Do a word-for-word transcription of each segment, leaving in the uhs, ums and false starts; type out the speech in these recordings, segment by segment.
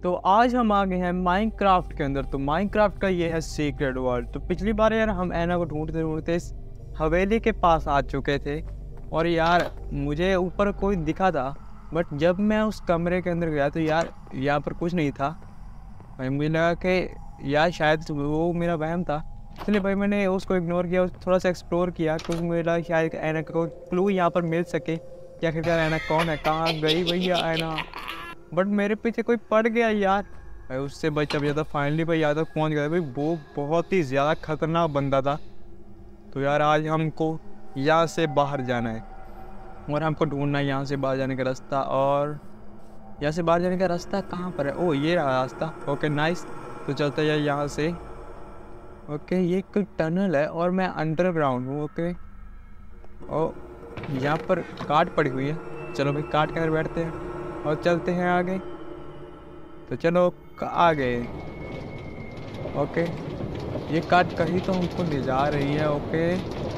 तो आज हम आ गए हैं माइनक्राफ्ट के अंदर। तो माइनक्राफ्ट का ये है सीक्रेट वर्ल्ड। तो पिछली बार यार हम ऐना को ढूंढते ढूंढते इस हवेली के पास आ चुके थे और यार मुझे ऊपर कोई दिखा था, बट जब मैं उस कमरे के अंदर गया तो यार यहाँ पर कुछ नहीं था। भाई मुझे लगा कि यार शायद वो मेरा वहम था, इसलिए भाई मैंने उसको इग्नोर किया, थोड़ा सा एक्सप्लोर किया क्योंकि मुझे लगा शायद ऐना को क्लू यहाँ पर मिल सके कि आखिरकार ऐना कौन है, कहाँ गई भैया ऐना। बट मेरे पीछे कोई पड़ गया यार, भाई उससे बचा भी था। फाइनली भाई यहाँ तक पहुँच गया। भाई वो बहुत ही ज़्यादा खतरनाक बंदा था। तो यार आज हमको यहाँ से बाहर जाना है और हमको ढूंढना है यहाँ से बाहर जाने का रास्ता। और यहाँ से बाहर जाने का रास्ता कहाँ पर है? ओ ये रहा रास्ता। Okay nice. तो चलते हैं यहाँ से। ओके ये कोई टनल है और मैं अंडरग्राउंड हूँ। ओके ओ यहाँ पर काट पड़ी हुई है। चलो भाई काट के अंदर बैठते हैं और चलते हैं आगे। तो चलो आगे। ओके ये काट कहीं तो हमको ले जा रही है। ओके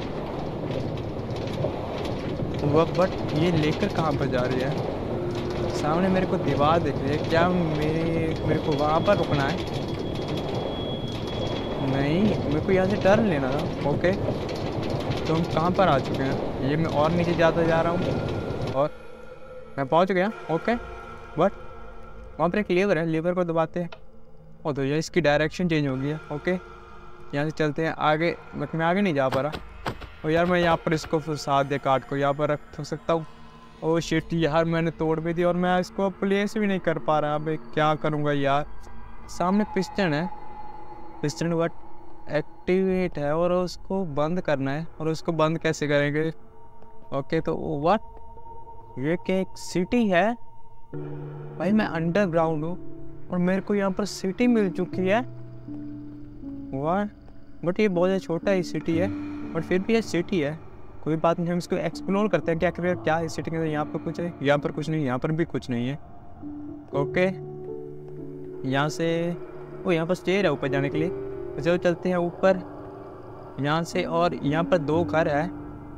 वह बट ये लेकर कहाँ पर जा रही है? सामने मेरे को दीवार दिख रही है। क्या मेरे मेरे को वहाँ पर रुकना है? नहीं, मेरे को यहाँ से टर्न लेना था। ओके तो हम कहाँ पर आ चुके हैं? ये मैं और नीचे जाता जा रहा हूँ और मैं पहुँच गया। ओके बट वहाँ पर एक लीवर है, लीवर को दबाते हैं और तो ये इसकी डायरेक्शन चेंज हो गई है। ओके यहाँ से चलते हैं आगे, बट मैं आगे नहीं जा पा रहा। और यार मैं यहाँ पर इसको साथ दे काट को यहाँ पर रख सकता हूँ। ओह शिट यार मैंने तोड़ भी दी और मैं इसको प्लेस भी नहीं कर पा रहा। अबे क्या करूँगा यार? सामने पिस्टन है, पिस्टन बट एक्टिवेट है और उसको बंद करना है। और उसको बंद कैसे करेंगे? ओके तो व्हाट, ये क्या एक सिटी है? भाई मैं अंडरग्राउंड हूँ और मेरे को यहाँ पर सिटी मिल चुकी है। वाह बट ये बहुत ज़्यादा छोटा ही सिटी है, बट फिर भी ये सिटी है। कोई बात नहीं, हम इसको एक्सप्लोर करते हैं। क्या करें क्या है सिटी के अंदर? यहाँ पर कुछ है, यहाँ पर कुछ नहीं, यहाँ पर भी कुछ नहीं है। ओके यहाँ से वो यहाँ पर स्टेयर है ऊपर जाने के लिए। तो चलो चलते हैं ऊपर यहाँ से। और यहाँ पर दो घर है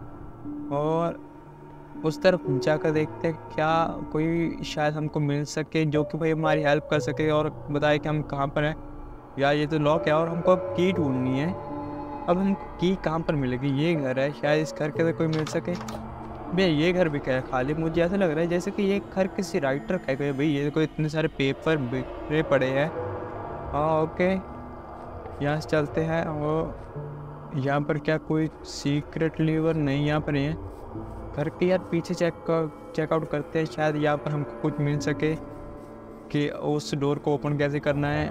और उस तरफ जाकर देखते हैं क्या कोई शायद हमको मिल सके जो कि भाई हमारी हेल्प कर सके और बताए कि हम कहाँ पर हैं। यार ये तो लॉक है और हमको अब की ढूंढनी है। अब हमको की कहाँ पर मिलेगी? ये घर है, शायद इस घर के अंदर कोई मिल सके। भैया ये घर भी क्या है खाली? मुझे ऐसा लग रहा है जैसे कि ये घर किसी राइटर का है। भाई ये कोई इतने सारे पेपर बिखरे पड़े हैं। हाँ ओके यहाँ से चलते हैं। और यहाँ पर क्या कोई सीक्रेट लीवर? नहीं यहाँ पर नहीं है। घर के यार पीछे चेक चेकआउट करते हैं, शायद यहाँ पर हमको कुछ मिल सके कि उस डोर को ओपन कैसे करना है।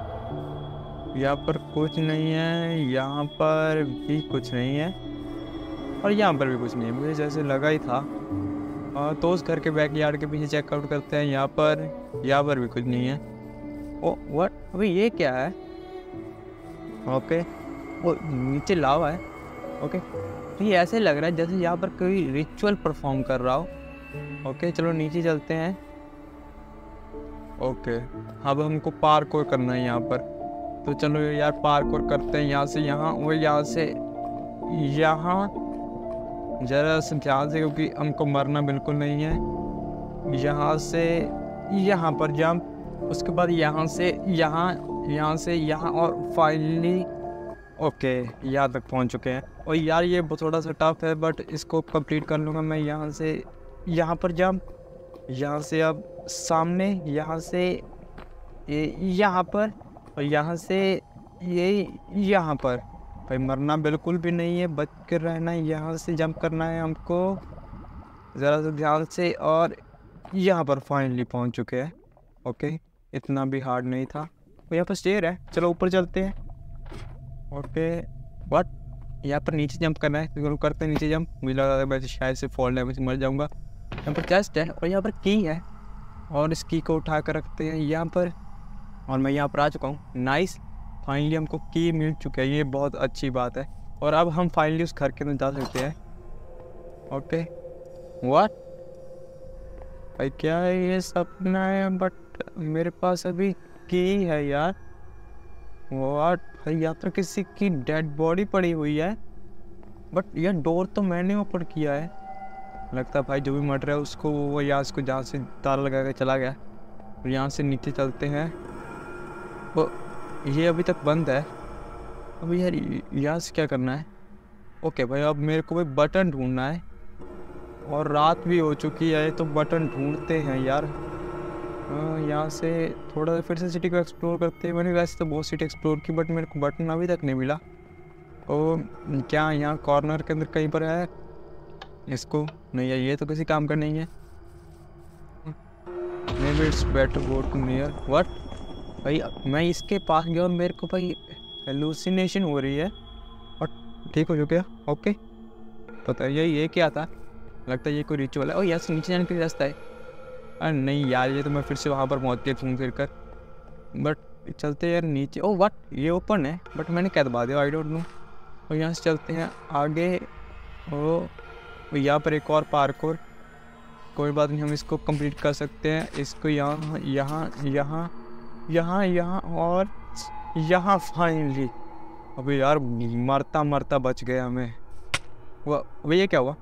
यहाँ पर कुछ नहीं है, यहाँ पर भी कुछ नहीं है और यहाँ पर भी कुछ नहीं है। मुझे जैसे लगा ही था। और तो उस घर के बैकयार्ड के पीछे चेकआउट करते हैं। यहाँ पर यहाँ पर भी कुछ नहीं है। ओ व्हाट, अभी ये क्या है? ओके वो नीचे लावा है। ओके तो ये ऐसे लग रहा है जैसे यहाँ पर कोई रिचुअल परफॉर्म कर रहा हो। ओके चलो नीचे चलते हैं। ओके अब हमको पार्कोर करना है यहाँ पर। तो चलो यार पार्कोर करते हैं यहाँ से यहाँ और यहाँ से यहाँ। ज़रा से ध्यान से क्योंकि हमको मरना बिल्कुल नहीं है। यहाँ से यहाँ पर जंप, उसके बाद यहाँ से यहाँ, यहाँ से यहाँ और फाइनली ओके यहाँ तक पहुँच चुके हैं। और यार ये थोड़ा सा टफ है बट इसको कंप्लीट कर लूँगा मैं। यहाँ से यहाँ पर जंप, यहाँ से अब सामने, यहाँ से ये यहाँ पर और यहाँ से ये यहाँ पर। भाई मरना बिल्कुल भी नहीं है, बच कर रहना है। यहाँ से जंप करना है हमको ज़रा सा ध्यान से। और यहाँ पर फाइनली पहुँच चुके हैं। ओके इतना भी हार्ड नहीं था। और यहाँ पर स्टेयर है, चलो ऊपर चलते हैं। ओके व्हाट, यहाँ पर नीचे जंप करना है। तो करते हैं नीचे जंप। मुझे लगा था मैं शायद से फॉल डैमेज से मर जाऊँगा। यहाँ पर चेस्ट है और यहाँ पर की है और इस की को उठा कर रखते हैं यहाँ पर। और मैं यहाँ पर आ चुका हूँ। नाइस, फाइनली हमको की मिल चुका है, ये बहुत अच्छी बात है। और अब हम फाइनली उस घर के अंदर जा सकते हैं। ओके व्हाट, भाई क्या है ये सपना है? बट मेरे पास अभी की है यार। व्हाट, भाई यहाँ पर किसी की डेड बॉडी पड़ी हुई है बट यह डोर तो मैंने ओपन किया है। लगता है भाई जो भी मर रहा है उसको वो यहाँ से जहाँ से ताला लगा के चला गया। और यहाँ से नीचे चलते हैं। वो ये अभी तक बंद है। अब यार यहाँ से क्या करना है? ओके भाई, अब मेरे को भाई बटन ढूंढना है और रात भी हो चुकी है, तो बटन ढूंढते हैं यार। यहाँ से थोड़ा फिर से सिटी को एक्सप्लोर करते हैं। मैंने वैसे तो बहुत सिटी एक्सप्लोर की, बट मेरे को बटन अभी तक नहीं मिला। ओ क्या यहाँ कॉर्नर के अंदर कहीं पर है? इसको नहीं है, ये तो किसी काम का नहीं है। Maybe it's better go to near what? भाई मैं इसके पास गया और मेरे को भाई हेलुसिनेशन हो रही है और ठीक हो चुका। ओके पता है ये ये क्या था? लगता है ये कोई रिचुअल है। और यहाँ से नीचे जाने का रास्ता है। अरे नहीं यार, ये तो मैं फिर से वहाँ पर पहुँच गया घूम फिर कर। बट चलते यार नीचे। ओ व्हाट, ये ओपन है बट मैंने क्या दबा दिया, आई डोंट नो। और यहाँ से चलते हैं आगे। ओ यहाँ पर एक और पार्कोर, कोई बात नहीं, हम इसको कंप्लीट कर सकते हैं। इसको यहाँ यहाँ यहाँ यहाँ यहाँ और यहाँ फाइनली। अबे यार मरता मरता बच गया हमें। वो अबे ये क्या हुआ?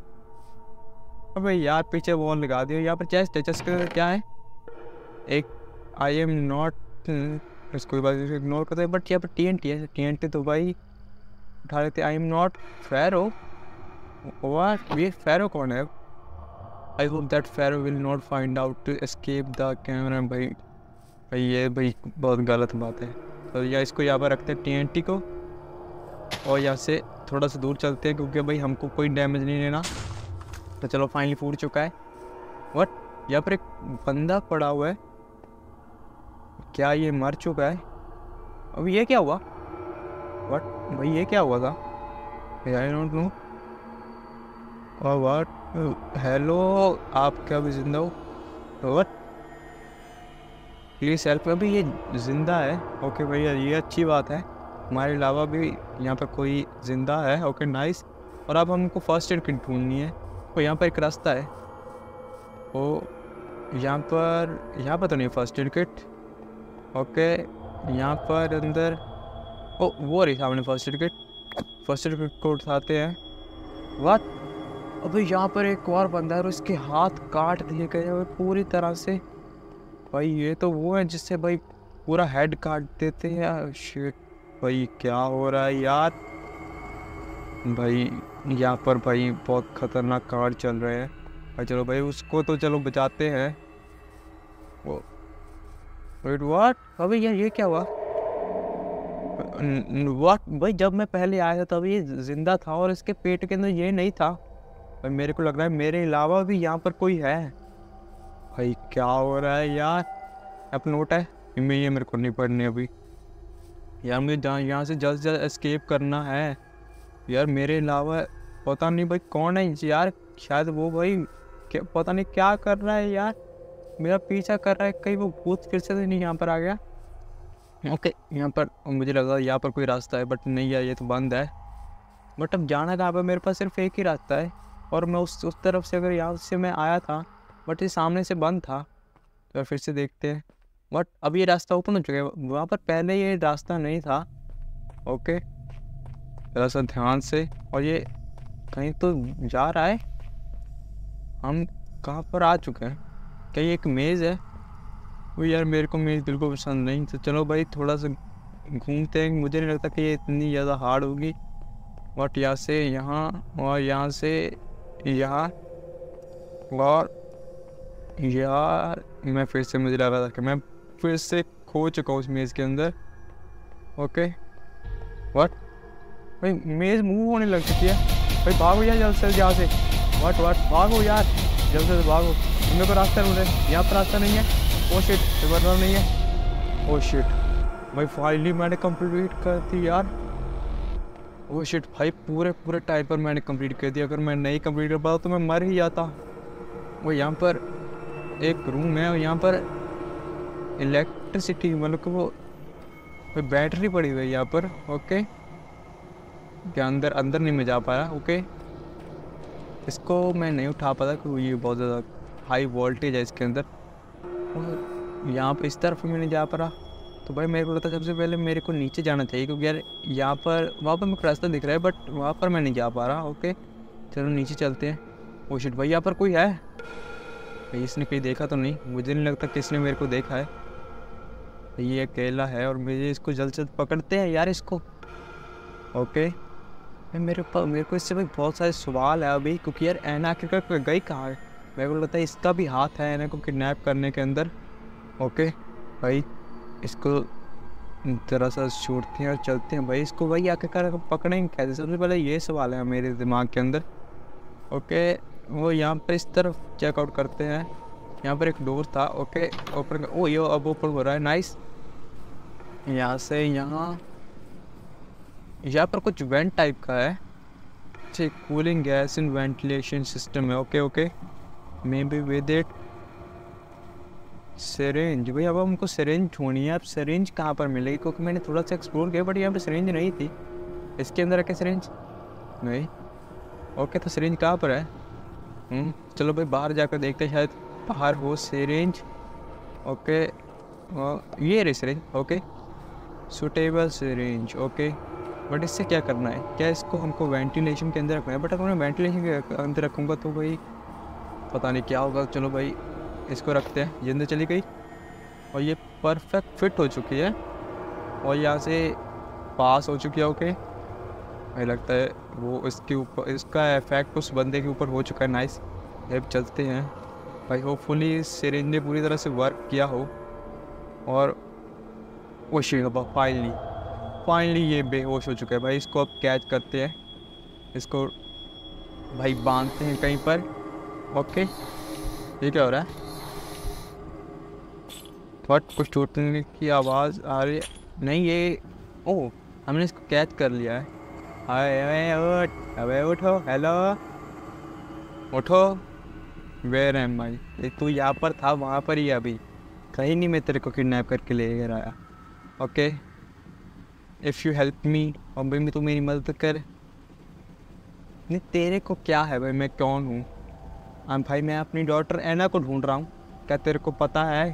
अबे यार पीछे वॉल लगा दिया। यहाँ पर चेस्ट है, चेस्ट का क्या है? एक आई एम नॉट, इसको बात इग्नोर करते हैं। बट यहाँ पर टी एन टी है। टी एन टी तो भाई उठा लेते। I am not Pharaoh. What, ये फैरो कौन है? I hope that Pharaoh will not find out to escape the camera. भाई भाई ये भाई बहुत गलत बात है। तो या इसको यहाँ पर रखते हैं टी एन टी को, और यहाँ से थोड़ा सा दूर चलते हैं क्योंकि भाई हमको कोई डैमेज नहीं लेना। तो चलो फाइनली फूट चुका है। व्हाट, यहाँ पर एक बंदा पड़ा हुआ है। क्या ये मर चुका है? अब ये क्या हुआ? व्हाट भाई ये क्या हुआ था? I don't know. और व्हाट, हेलो आप क्या भी जिंदा हो? What, please help. अभी ये जिंदा है। ओके भैया ये अच्छी बात है, हमारे अलावा भी यहाँ पर कोई जिंदा है। Okay nice. और अब हमको फर्स्ट एड किट ढूंढनी है। तो यहाँ पर एक रास्ता है। ओ यहाँ पर यहाँ पर तो नहीं फर्स्ट एड किट। ओके यहाँ पर अंदर, ओ वो रही सामने first aid kit. First aid kit को उठाते हैं। व्हाट, अभी यहाँ पर एक और बंदा है और उसके हाथ काट दिए गए हैं पूरी तरह से। भाई ये तो वो है जिससे भाई पूरा हेड काट देते हैं। शिट भाई क्या हो रहा है यार? भाई यहाँ पर भाई बहुत खतरनाक कार्ड चल रहे हैं। भाई चलो भाई उसको तो चलो बचाते हैं। वो वेट व्हाट, अभी यार ये क्या हुआ? व्हाट भाई, जब मैं पहले आया था तब ये जिंदा था और इसके पेट के अंदर ये नहीं था। भाई मेरे को लग रहा है मेरे अलावा भी यहाँ पर कोई है। भाई क्या हो रहा है यार? अब नोट है मैं, ये मेरे को नहीं पढ़नी अभी यार। मुझे जहाँ यहाँ से जल्द से जल्द एस्केप करना है यार। मेरे अलावा पता नहीं भाई कौन है यार, शायद वो भाई क्या पता नहीं क्या कर रहा है यार, मेरा पीछा कर रहा है। कहीं वो भूत फिर से नहीं यहाँ पर आ गया? ओके यहाँ पर मुझे लगा यहाँ पर कोई रास्ता है, बट नहीं है, ये तो बंद है। बट अब जाना कहाँ पर? मेरे पास सिर्फ एक ही रास्ता है और मैं उस उस तरफ से, अगर यहाँ से मैं आया था बट ये सामने से बंद था। तो फिर से देखते हैं। बट अब ये रास्ता ओपन हो चुका है, वहाँ पर पहले ये रास्ता नहीं था। ओके थोड़ा सा ध्यान से। और ये कहीं तो जा रहा है। हम कहाँ पर आ चुके हैं? क्या ये एक मेज़ है? वो यार मेरे को मेज़ बिल्कुल पसंद नहीं। तो चलो भाई थोड़ा सा घूमते हैं। मुझे नहीं लगता कि ये इतनी ज़्यादा हार्ड होगी। बट यहाँ से यहाँ और यहाँ से यहाँ और यार मैं फिर से, मुझे लग रहा था कि मैं फिर से खो चुका हूँ उस मेज़ के अंदर। ओके व्हाट, भाई मेज़ मूव होने लग चुकी है। भाई भागो यार जल्द से जल्द यहाँ से। व्हाट व्हाट, भागो यार जल्द से जल्द भागो। मेरे को रास्ता ढूंढ रहे, यहाँ पर रास्ता नहीं है। ओ शिट, रिवर्स नहीं है। ओ शिट भाई फाइनली मैंने कंप्लीट कर दी यार। ओ शिट भाई पूरे पूरे टाइम पर मैंने कंप्लीट कर दिया। अगर मैं नहीं कंप्लीट कर पाता तो मैं मर ही जाता। वो यहाँ पर एक रूम है और यहाँ पर इलेक्ट्रिसिटी, मतलब कि वो बैटरी पड़ी हुई है यहाँ पर। ओके क्या अंदर अंदर नहीं मैं जा पाया। ओके इसको मैं नहीं उठा पाता क्योंकि ये बहुत ज़्यादा हाई वोल्टेज है इसके अंदर। और यहाँ पर इस तरफ मैं नहीं जा पा रहा। तो भाई मेरे को लगता है सबसे पहले मेरे को नीचे जाना चाहिए क्योंकि यार यहाँ पर, वहाँ पर मेरे को रास्ता दिख रहा है बट वहाँ पर मैं नहीं जा पा रहा। ओके चलो नीचे चलते हैं। ओ शिट भाई यहाँ पर कोई है। भाई इसने कहीं देखा तो नहीं, मुझे नहीं लगता किसने मेरे को देखा है। ये अकेला है और मुझे इसको जल्द से जल्द पकड़ते हैं यार इसको। ओके भाई मेरे पास मेरे को इससे भाई बहुत सारे सवाल है अभी, क्योंकि यार ऐना आखिरकार गई कहाँ है। मेरे को लगता है इसका भी हाथ है ऐना को किडनैप करने के अंदर। ओके भाई इसको जरा सा छूटते हैं और चलते हैं भाई। इसको भाई आखिरकार पकड़ेंगे कैसे, सबसे पहले ये सवाल है मेरे दिमाग के अंदर। ओके वो यहाँ पर इस तरफ चेकआउट करते हैं। यहाँ पर एक डोर था। ओके ओपन, ओ ये अब ओपन हो रहा है, नाइस। यहाँ से यहाँ यहाँ पर कुछ वेंट टाइप का है, ठीक, cooling gas in ventilation system है। Okay okay maybe with it syringe. भाई अब हमको सिरिंज ढूंढनी है। अब सिरिंज कहाँ पर मिलेगी, क्योंकि मैंने थोड़ा सा एक्सप्लोर किया बट यहाँ पर सिरिंज नहीं थी। इसके अंदर है क्या सिरिंज? नहीं। ओके तो सिरिंज कहाँ पर है? हम्म चलो भाई बाहर जाकर देखते हैं, शायद बाहर हो सिरिंज। ओके ये रही syringe. Okay suitable syringe. Okay but इससे क्या करना है? क्या इसको हमको वेंटिलेशन के अंदर रखना है? बट अगर मैं वेंटिलेशन के अंदर रखूँगा तो भाई पता नहीं क्या होगा। चलो भाई इसको रखते हैं। ये अंदर चली गई और ये परफेक्ट फिट हो चुकी है और यहाँ से पास हो चुकी है। ओके मुझे लगता है वो इसके ऊपर, इसका इफेक्ट उस बंदे के ऊपर हो चुका है। नाइस। अब चलते हैं भाई, होपफुली सिरिंज ने पूरी तरह से वर्क किया हो। और वो शिवा फाइनली फाइनली ये बेहोश हो चुका है भाई। इसको अब कैच करते हैं, इसको भाई बांधते हैं कहीं पर। ओके ये क्या हो रहा है? थोड़ा कुछ टूटने की आवाज़ आ रही है। नहीं ये ओह हमने इसको कैच कर लिया है। अरे उठ, अबे उठो, हेलो उठो। Where am I? तू यहाँ पर था, वहाँ पर ही अभी कहीं नहीं मैं तेरे को किडनैप करके ले कर आया। Okay if you help me, और भाई तू मेरी मदद कर। नहीं तेरे को क्या है भाई, मैं कौन हूँ? हाँ भाई मैं अपनी डॉटर ऐना को ढूंढ रहा हूँ, क्या तेरे को पता है?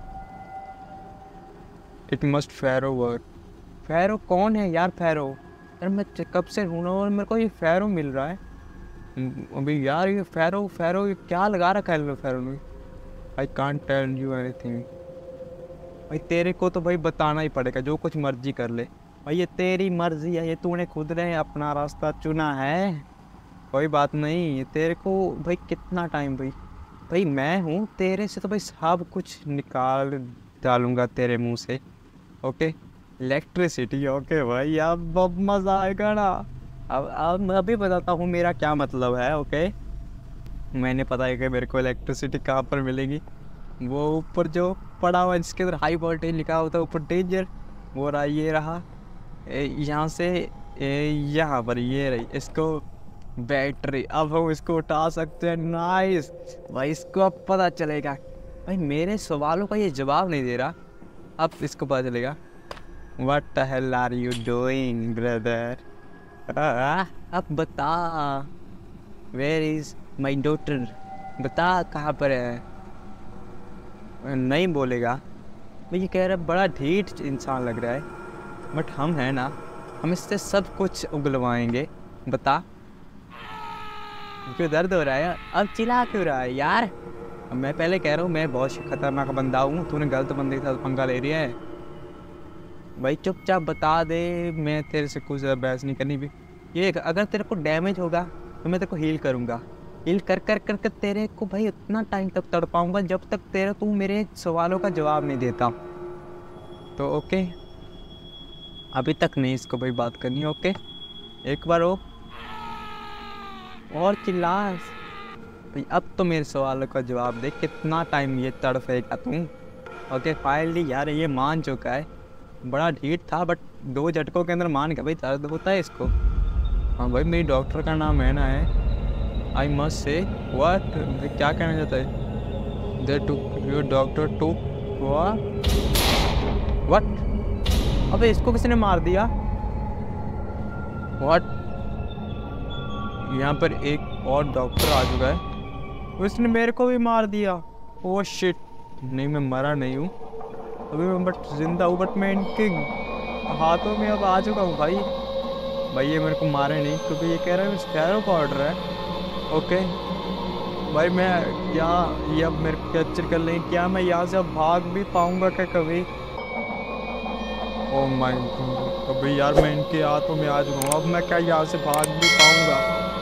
It must Pharaoh work. Pharaoh कौन है यार? फैरो यार मैं कब से ढूंढ रहा हूँ और मेरे को ये फैरो मिल रहा है अभी यार। ये फैरो फैरो ये क्या लगा रखा है फैरो ने? I can't tell you anything. भाई तेरे को तो भाई बताना ही पड़ेगा, जो कुछ मर्जी कर ले भाई, ये तेरी मर्जी है, ये तूने खुद ने अपना रास्ता चुना है। कोई बात नहीं, ये तेरे को भाई कितना टाइम भाई भाई मैं हूँ तेरे से तो भाई सब कुछ निकाल डालूँगा तेरे मुंह से। Okay electricity. ओके भाई अब बहुत मज़ा आएगा ना। अब अब मैं अभी बताता हूँ मेरा क्या मतलब है। ओके मैंने पता है कि मेरे को इलेक्ट्रिसिटी कहाँ पर मिलेगी। वो ऊपर जो पड़ा हुआ जिसके अंदर हाई वोल्टेज लिखा होता है ऊपर डेंजर, वो रहा, ये रहा यहाँ से यहाँ पर ये रही इसको बैटरी। अब हम इसको उठा सकते हैं। नाइस भाई इसको अब पता चलेगा भाई, मेरे सवालों का ये जवाब नहीं दे रहा, अब इसको पता चलेगा। What the hell are you doing brother? अब बता Where is my daughter? बता कहाँ पर है? नहीं बोलेगा भाई। ये कह रहा है बड़ा ढीठ इंसान लग रहा है, बट हम हैं ना, हम इससे सब कुछ उगलवाएंगे। बता क्यों दर्द हो रहा है? अब चिल्ला क्यों रहा है यार? अब मैं पहले कह रहा हूँ मैं बहुत खतरनाक बंदा हूँ, तूने गलत बंदे के साथ पंगा ले रही है। भाई चुपचाप बता दे, मैं तेरे से कुछ बहस नहीं करनी भी। ये अगर तेरे को डैमेज होगा तो मैं तेरे को हील करूँगा, हील कर कर कर कर तेरे को भाई उतना टाइम तक तड़पाऊँगा जब तक तेरा तू मेरे सवालों का जवाब नहीं देता। तो ओके अभी तक नहीं इसको भाई बात करनी। ओके एक बार हो और चिल्ला भाई, अब तो मेरे सवालों का जवाब दे, कितना टाइम ये तड़पेगा तू? ओके फाइनली यार ये मान चुका है, बड़ा ढीठ था बट दो झटकों के अंदर मान गया। भाई दर्द होता है इसको। हाँ भाई मेरी डॉक्टर का नाम है ना है, आई मस्ट से व्हाट, क्या कहना चाहता है? दे to your doctor to what? अबे इसको किसने मार दिया? व्हाट? यहाँ पर एक और डॉक्टर आ चुका है, उसने मेरे को भी मार दिया। ओह शिट, नहीं मैं मरा नहीं हूँ अभी मैं, बट जिंदा हूँ, बट मैं इनके हाथों में अब आ चुका हूँ भाई। भाई ये मेरे को मारे नहीं क्योंकि ये कह रहा है स्पैरो का ऑर्डर है। ओके भाई मैं क्या, ये अब मेरे को कैप्चर कर लेंगे क्या? मैं यहाँ से अब भाग भी पाऊंगा क्या कभी? ओह माय गॉड, अबे यार मैं इनके हाथों में आ चुका हूँ, अब मैं क्या यहाँ से भाग भी पाऊंगा?